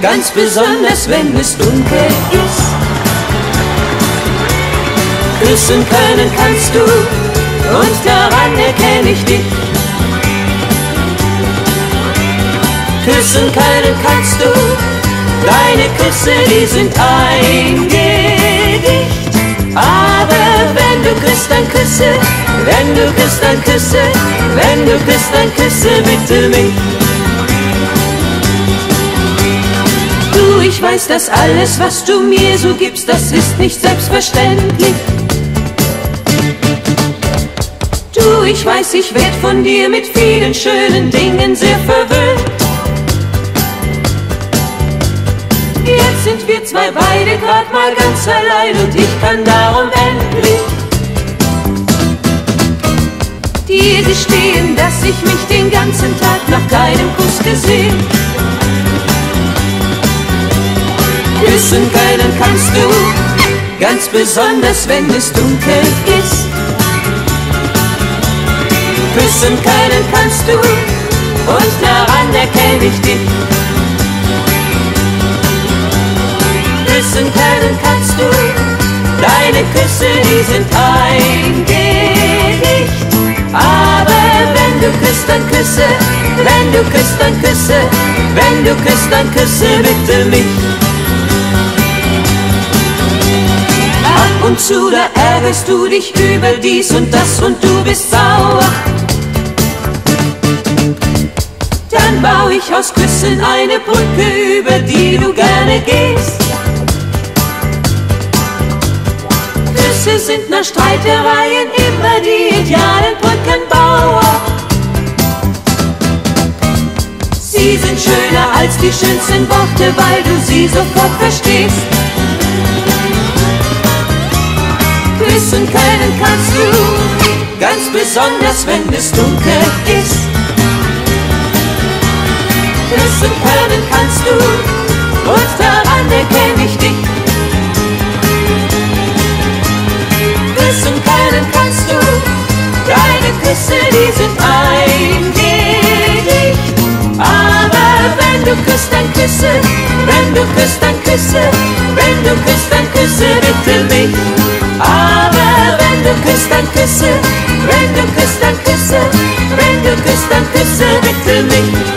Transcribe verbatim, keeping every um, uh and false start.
ganz besonders wenn es dunkel ist. Küssen können kannst du, und daran erkenne ich dich. Küssen können kannst du, deine Küsse, die sind ein Gedicht. Aber wenn du küsst, dann küsse, wenn du küsst, dann küsse, wenn du küsst, dann küsse bitte mich. Du, ich weiß, dass alles, was du mir so gibst, das ist nicht selbstverständlich. Du, ich weiß, ich werd von dir mit vielen schönen Dingen sehr verwöhnt. Jetzt sind wir zwei beide grad mal ganz allein und ich kann darum endlich dir gestehen, dass ich mich den ganzen Tag nach deinem Kuss gesehen. Küssen können kannst du, ganz besonders wenn es dunkel ist. Küssen können kannst du, und daran erkenne ich dich. Küssen können kannst du, deine Küsse, die sind ein Gedicht. Aber wenn du küsst, dann küsse, wenn du küsst, dann küsse, wenn du küsst, dann küsse bitte mich. Ab und zu, da ärgerst du dich über dies und das und du bist sauer. Dann bau ich aus Küssen eine Brücke, über die du gerne gehst. Küsse sind nach Streitereien immer die idealen Brückenbauer. Sie sind schöner als die schönsten Worte, weil du sie sofort verstehst. Küssen können kannst du, ganz besonders wenn es dunkel ist. Küssen können kannst du, und daran erkenne ich dich. Küssen können kannst du, deine Küsse, die sind ein Gedicht. Aber wenn du küsst, dann küsse, wenn du küsst, dann küsse, wenn du küsst, dann küsse bitte mich. Aber wenn du küsst, dann küsse, wenn du küsst, dann küsse, wenn du küsst, dann küsse bitte mich.